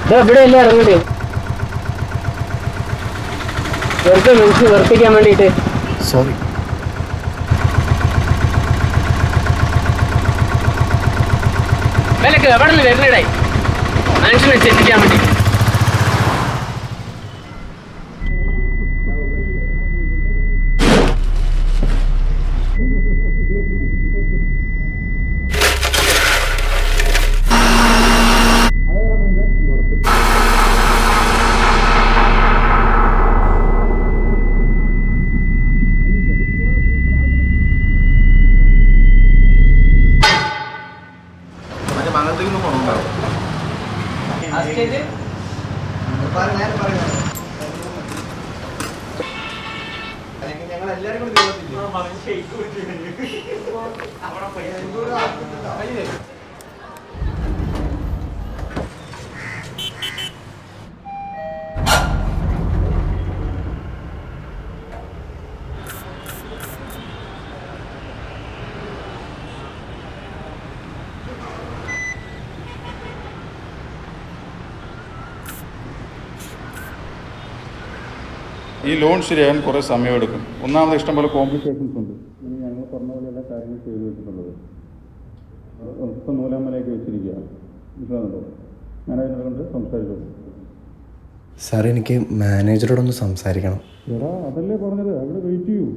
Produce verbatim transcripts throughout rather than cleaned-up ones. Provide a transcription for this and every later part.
ഇവിടെ എല്ലാം ഇറങ്ങട്ടെ വെറുതെ മനുഷ്യ വർത്തിക്കാൻ വേണ്ടിട്ട്. സോറി. വിലക്ക് എവിടെ നിന്ന് വരുന്നേ മനുഷ്യനെ ചെന്നിക്കാൻ വേണ്ടി. ഈ ലോൺ ശരിയാകാൻ കുറേ സമയമെടുക്കും. ഒന്നാമത് ഇഷ്ടംപോലെ കോംപ്ലിക്കേഷൻസ് ഉണ്ട്. ഇനി ഞങ്ങൾ പറഞ്ഞ പോലെ എല്ലാ കാര്യങ്ങളും ചെയ്തു വെച്ചിട്ടുള്ളത് ഇപ്പം നൂലാമലയൊക്കെ വെച്ചിരിക്കുക. മനസ്സിലാകുന്നുണ്ടോ? മാനേജറിനോട് സംസാരിച്ചു. സാർ, എനിക്ക് മാനേജറോടൊന്ന് സംസാരിക്കണം. എടാ, അതല്ലേ പറഞ്ഞത്, അവിടെ വെയിറ്റ് ചെയ്യൂ.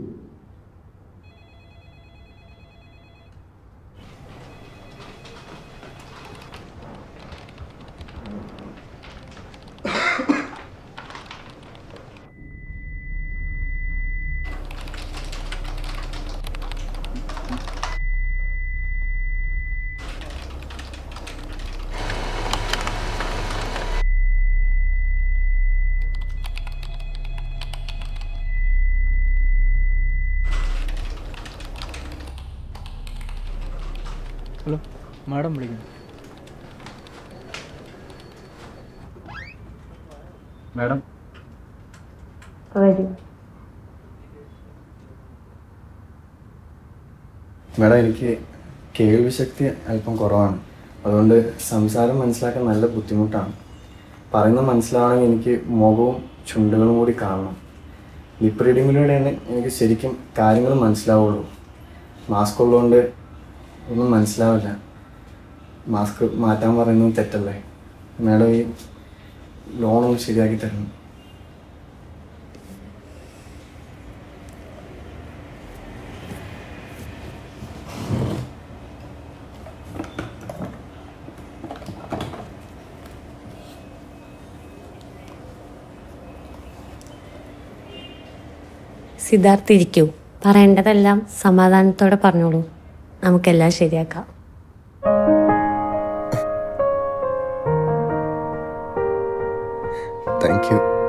ഹലോ മാഡം വിളിക്കുന്നു. മാഡം മാഡം എനിക്ക് കേൾവി ശക്തി അല്പം കുറവാണ്. അതുകൊണ്ട് സംസാരം മനസ്സിലാക്കാൻ നല്ല ബുദ്ധിമുട്ടാണ്. പറയുന്നത് മനസ്സിലാവണമെങ്കിൽ എനിക്ക് മുഖവും ചുണ്ടുകളും കൂടി കാണണം. ലിപ്പ് റീഡിങ്ങിലൂടെയാണ് എനിക്ക് ശരിക്കും കാര്യങ്ങൾ മനസ്സിലാവുള്ളൂ. മാസ്ക് ഉള്ളതുകൊണ്ട് ഒന്നും മനസ്സിലാവില്ല. മാസ്ക് മാറ്റാൻ പറയുന്നത് തെറ്റല്ലേ? മാഡം ഈ ലോണൊന്ന് ശരിയാക്കി തരണം. സിദ്ധാർത്ഥ് ഇരിക്കൂ. പറയേണ്ടതെല്ലാം സമാധാനത്തോടെ പറഞ്ഞോളൂ. നമുക്കെല്ലാം ശരിയാക്കാം. Thank U.